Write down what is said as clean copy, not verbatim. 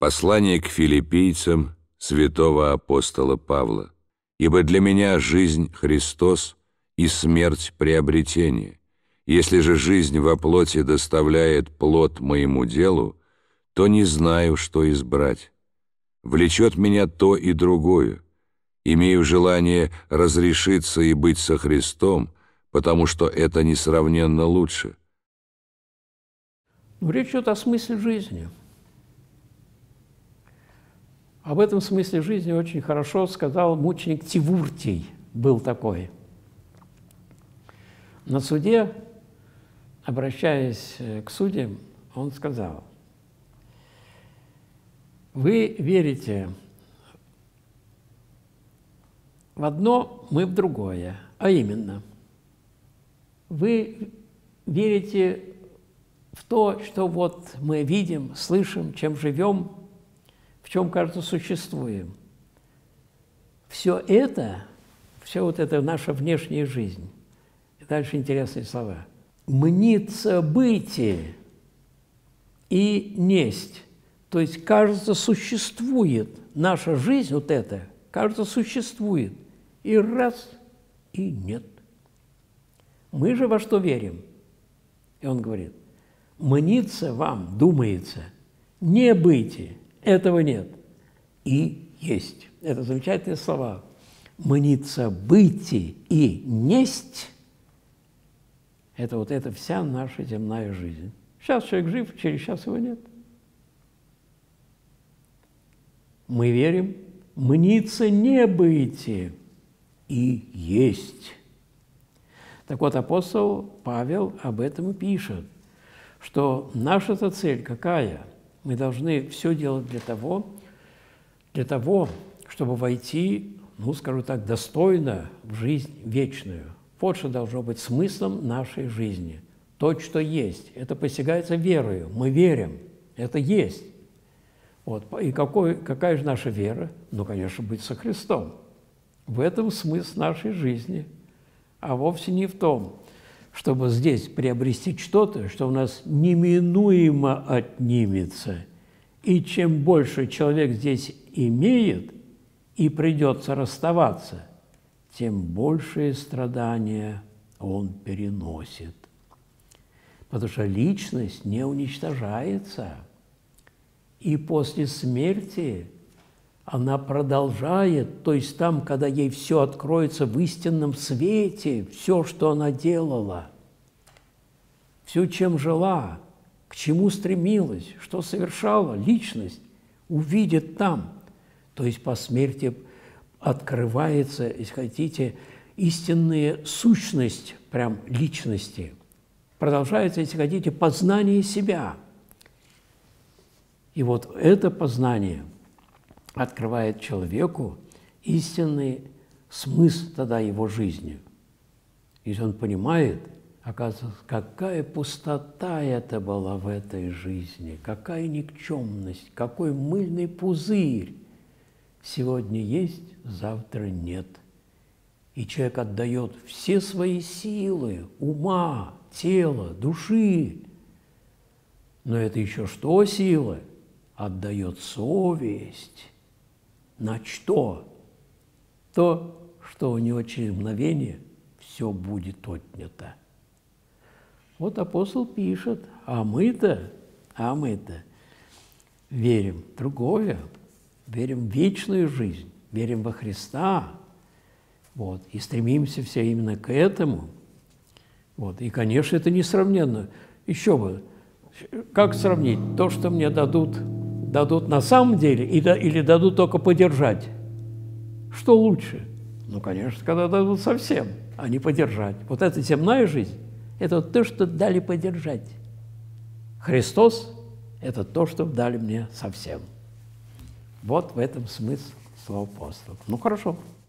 Послание к филиппийцам святого апостола Павла. «Ибо для меня жизнь Христос и смерть приобретение. Если же жизнь во плоти доставляет плод моему делу, то не знаю, что избрать. Влечет меня то и другое. Имею желание разрешиться и быть со Христом, потому что это несравненно лучше». Речь идет о смысле жизни. Об этом смысле жизни очень хорошо сказал мученик Тивуртий, был такой. На суде, обращаясь к судьям, он сказал: «Вы верите в одно, мы в другое, а именно, вы верите в то, что вот мы видим, слышим, чем живем, в чем, кажется, существуем. Все это, все вот это наша внешняя жизнь». И дальше интересные слова. «Мнится бытие и несть». То есть, кажется, существует наша жизнь, вот это, кажется, существует. И раз, и нет. Мы же во что верим? И он говорит: мнится вам, думается, не бытие, этого нет, и есть. Это замечательные слова. Мнится бытие и несть – это вот эта вся наша земная жизнь. Сейчас человек жив, через час его нет. Мы верим, мнится не бытие и есть. Так вот, апостол Павел об этом и пишет, что наша-то цель какая? Мы должны все делать для того, чтобы войти, ну, скажу так, достойно в жизнь вечную. Вот что должно быть смыслом нашей жизни. То, что есть, это постигается верою. Мы верим, это есть. Вот. И какая же наша вера? Ну, конечно, быть со Христом. В этом смысл нашей жизни, а вовсе не в том, чтобы здесь приобрести что-то, что у нас неминуемо отнимется. И чем больше человек здесь имеет и придется расставаться, тем большие страдания он переносит. Потому что личность не уничтожается. И после смерти она продолжает, то есть там, когда ей все откроется в истинном свете, все, что она делала, все, чем жила, к чему стремилась, что совершала, личность увидит там. То есть по смерти открывается, если хотите, истинная сущность прям личности. Продолжается, если хотите, познание себя. И вот это познание открывает человеку истинный смысл тогда его жизни. Если он понимает, оказывается, какая пустота это была в этой жизни, какая никчемность, какой мыльный пузырь. Сегодня есть, завтра нет. И человек отдает все свои силы, ума, тела, души. Но это еще что сила? Отдает совесть. На что? То, что у него через мгновение все будет отнято. Вот апостол пишет, а мы-то верим в другое, верим в вечную жизнь, верим во Христа, вот, и стремимся все именно к этому. Вот, и, конечно, это несравненно. Еще бы, как сравнить то, что мне дадут на самом деле или дадут только подержать? Что лучше? Ну, конечно, когда дадут совсем, а не подержать. Вот эта земная жизнь – это то, что дали подержать. Христос – это то, что дали мне совсем. Вот в этом смысл слова апостола. Ну, хорошо.